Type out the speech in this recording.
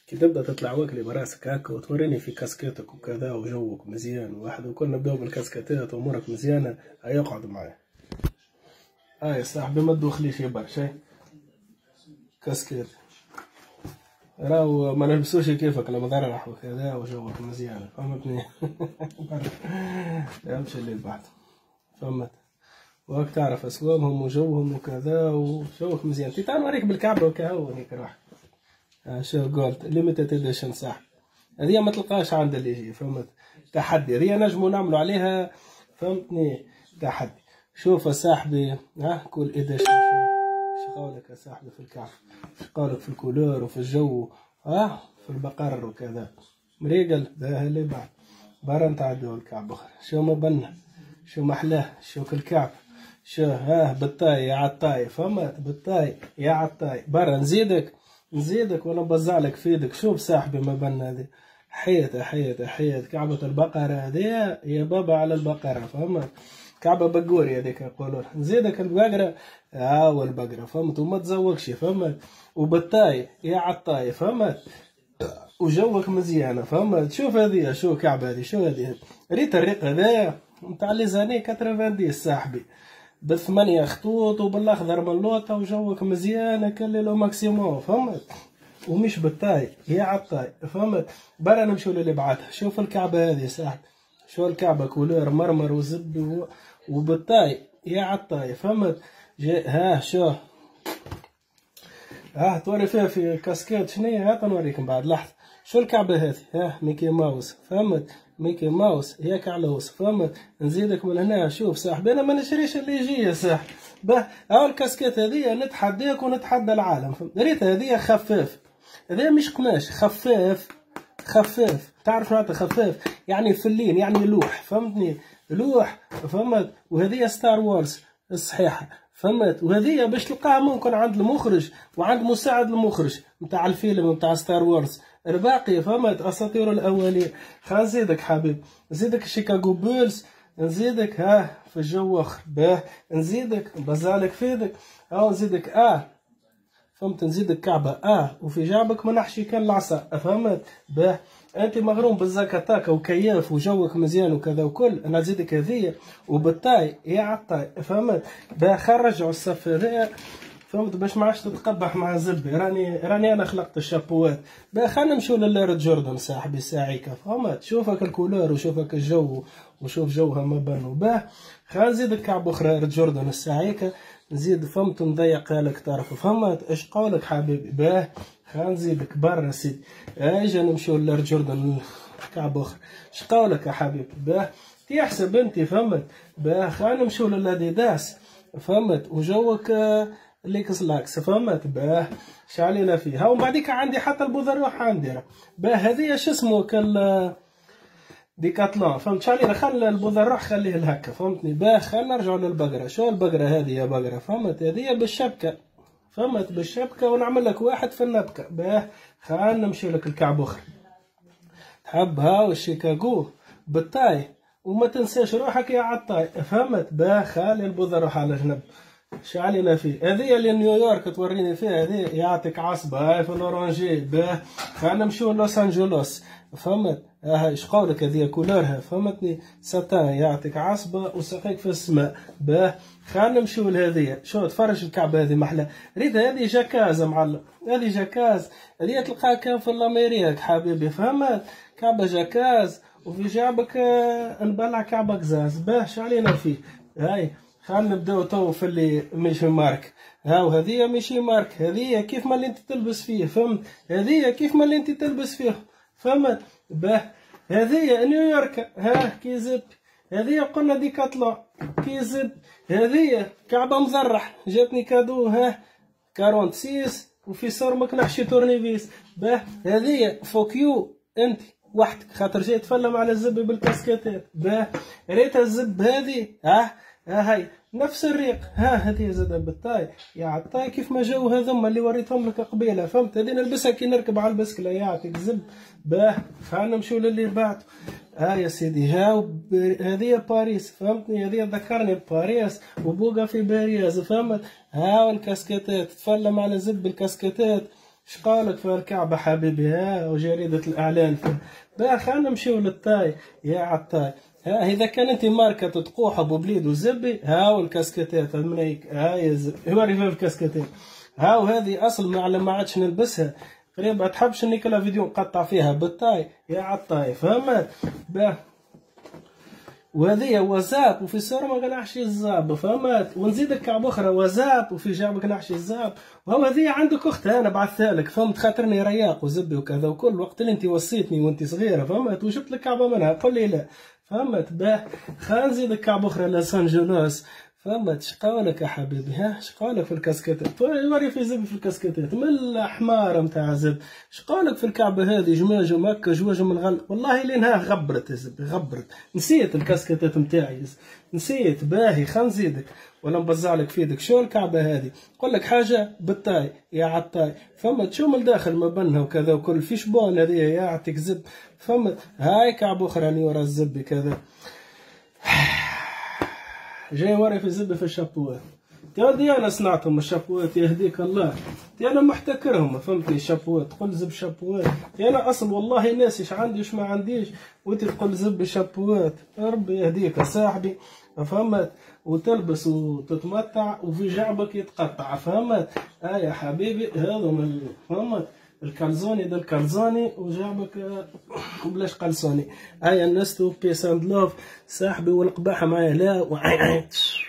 كي تبدا تطلع واكلي براسك هكا وتوريني في كاسكيتك وكذا وجوك مزيان واحد وكل نبداو بالكاسكيتات وامورك مزيانه يقعد معايا. يا صاحبي ما تدوخليش برشا كاسكيت راهو ما نلبسوش كيفك لما ضرح وكذا وجوك مزيان فهمتني. يمشي اللي بعد فهمت وهاك تعرف اسوامهم وجوهم وكذا وجوك مزيان. تعال نوريك بالكعبه وكهو هيك راح. شو قلت ليميتد اديشن صح. هذه ما تلقاش عند اللي يجي فهمت. تحدي هذه نجموا نعملوا عليها فهمتني تحدي. شوف يا صاحبي كل اديشن شو قولك يا صاحبي في الكعب شو قولك في الكولور وفي الجو في البقر وكذا مريقل ده اللي بعد برا نتعدوا الكعب اخر. شو ما بنا شو محلاه شو الكعب شو بالطاي يا عالطاي فهمت بالطاي يا عالطاي برا نزيدك ولا نبزعلك في يدك. شوف صاحبي ما بنا هذه حيت كعبة البقرة هذه يا بابا على البقرة فهمت. كعبة بقوري هذيك يقولون نزيدك البقرة والبقرة فهمت وما تزوقش فهمت وبالطاي يا عالطاي فهمت وجوك مزيانة فهمت. شوف هذه شو كعبة هذه شو هذه ريت الريق هذايا نتاع لي زاني 90 صاحبي ب8 خطوط وبالاخضر من لوطه وجوك مزيان كلي لو ماكسيموم فهمت ومش بالطاي يا عالطاي فهمت. برا نمشيو للي بعدها. شوف الكعبه هذه صاحبي شو الكعبه كولور مرمر وزب وبالطاي يا عالطاي فهمت. شو توري فيها في كاسكيت شنيا تنوريكم بعد لحظه. شو الكعبه هذه ميكي ماوس فهمت ميكي ماوس هي كعلوس فهمت. نزيدك من هنا. شوف صاحبي انا ما نشريش اللي يجي يا صاحبي الكاسكيت هذه نتحداك ونتحدى العالم ريت هذه خفاف هذه مش قماش خفاف تعرف معناتها خفاف يعني فلين يعني لوح فهمتني لوح فهمت. وهذه ستار وورز الصحيحه فهمت. وهذه باش تلقاها ممكن عند المخرج وعند مساعد المخرج نتاع الفيلم نتاع ستار وورز الباقي فهمت اساطير الاولين. خا نزيدك حبيب نزيدك شيكاغو بولز نزيدك في الجو اخر نزيدك نبزعلك في يدك نزيدك فهمت نزيدك كعبه وفي جعبك ما نحشي كان العصا فهمت. انت مغروم بالزكاتاكا وكياف وجوك مزيان وكذا وكل انا نزيدك هذيا وبالطاي يا عالطاي فهمت. خرجوا الصف هذايا فهمت باش ما عادش تتقبح مع زبي. راني انا خلقت الشابوات. خلينا نمشيو لليرد جوردن صاحبي ساعيكا فهمت. شوفك الكولور وشوفك الجو وشوف جوها ما بانو خلينا نزيدك كعب اخرى ريد جوردن الساعيكا نزيد فهمت نضيقها لك طرف فهمت. ايش قولك حبيبي خلينا نزيدك برا سيدي اجا نمشيو لليرد جوردن كعب اخرى. ايش قولك يا حبيبي تحسب انت فهمت. خلينا نمشيو للاديداس فهمت وجوك ليكس لاكس فهمت. شعلينا فيه ومن بعديك عندي حتى البوذروح عندي هذه شو اسمه ديكاتلون فهمت. شعلينا خلي البوذروح خليه لهكا فهمتني. خلينا نرجعوا للبقره. شو البقره هذه يا بقره فهمت. هذه بالشبكه فهمت بالشبكه ونعمل لك واحد في النبكه. خلينا نمشي لك الكعب اخر تحب والشيكاغو بالطاي وما تنساش روحك يا عالطاي فهمت. خلي البوذروح على جنب شعلينا فيه. هذه اللي نيويورك توريني فيها هذه يعطيك عصبه في الاورانجي. خلينا نمشيو لوس انجلوس فهمت. ايش قولك هذه كولورها فهمتني ساتان يعطيك عصبه وسقيك في السماء. خلينا نمشيو لهذه. شو تفرج الكعبه هذه محلى ريت هذه جاكاز معلم. هذه جاكاز اللي تلقاها كان في الامريك حبيبي فهمت. كعبه جاكاز وفي جعبك نبلع كعبه قزاز. شعلينا فيه. خلينا نبداو تو في اللي ماشي مارك. وهذه ماشي مارك. هذه كيف ما اللي انت تلبس فيه فهمت. هذه كيف ما اللي انت تلبس فيه فهمت. هذه نيويورك كيزب. هذه قلنا ديكاتلون كيزب. هذه كعبه مزرح جاتني كادو 46 وفي صرمك نحشي تورنيفيس. هذه فوكيو انت وحدك خاطر جاي تفلم على الزب بالكاسكيتات. ريت الزب هذه هاي نفس الريق هذه زادة بالطاي يا عالطاي كيف ما جاو هذوما اللي وريتهم لك قبيله فهمت. هذه نلبسها كي نركب على البسكله يعطيك زب. خلينا نمشيو للي بعد. يا سيدي هذه باريس فهمتني. هذه ذكرني بباريس وبوقا في باريس فهمت. والكاسكيتات تفلم على زب الكاسكيتات شقالك في الكعبة حبيبي، ها وجريدة الإعلان باه خلينا نمشيو للطاي يا عالطاي. ها إذا كان أنت ماركة تقوح أبو بليد وزبي، ها والكاسكيتات المنيك، ها يا زبي هوري في الكاسكيتات، ها وهذه أصل ما عادش نلبسها قريب، ما تحبش نيكلا فيديو نقطع فيها بالطاي يا عالطاي فهمت باه. وهذه وزاب وفي السر ما قنعش الزاب فهمت، ونزيدك كعب اخرى وزاب وفي جاب ما قنعش الزاب. وهو هذه عندك اخت انا بعثها لك فهمت، خاطرني رياق وزبي وكذا وكل وقت اللي انت وصيتني وانت صغيره فهمت، وجبت لك كعبه منها قل لي لا فهمت باه. خلينا نزيدك كعب اخرى لوس انجلوس فهمت. شقالك يا حبيبي، ها شقالك في الكاسكيتات، وري في زب في الكاسكيتات من الحمار نتاع زب. شقالك في الكعبه هذه جماجه مكه جواج من الغل والله لينها غبرت يا زب غبرت. نسيت الكاسكيتات نتاعي نسيت باهي، خلينا نزيدك ولا نبزع لك في يدك. شو الكعبه هذه؟ نقول لك حاجه بالطاي يا عالطاي فهمت، شو من الداخل ما بينها وكذا وكل في شبون هذه يا عتك زب فهمت. هاي كعبه اخرى ورا الزب كذا جاي وري في الزبده في الشابوات. تي انا صنعتهم الشابوات يهديك الله، تي انا محتكرهم فهمتني الشابوات، تقول زب شابوات، تي انا اصلا والله ناسي ايش عندي واش ما عنديش، وانت تقول زب شابوات. ربي يهديك يا صاحبي فهمت، وتلبس وتتمتع وفي جعبك يتقطع فهمت. يا حبيبي هذا من فهمت الكالزوني ده الكالزوني وجابك بلاش قلصوني. الناس تو بيس اند لوف صاحبي والقباحه معايا لا